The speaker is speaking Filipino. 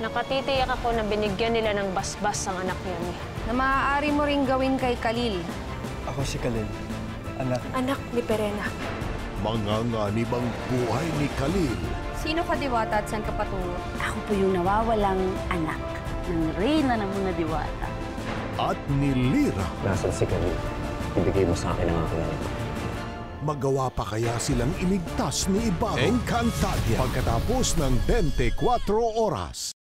Nakatitiyak ako na binigyan nila ng basbas ang anak niya. Na maaari mo ring gawin kay Khalil. Ako si Khalil, anak. Anak ni Perena. Manganganib ang buhay ni Khalil. Sino ka, Diwata, at saan ka patungo? Ako po yung nawawalang anak ng reyna ng mga diwata. At ni Lyra. Nasaan si Khalil? Ibigay mo sa akin ang aking anak. Magawa pa kaya silang iligtas ni Ibarra? Encantadia. Pagkatapos ng 24 oras.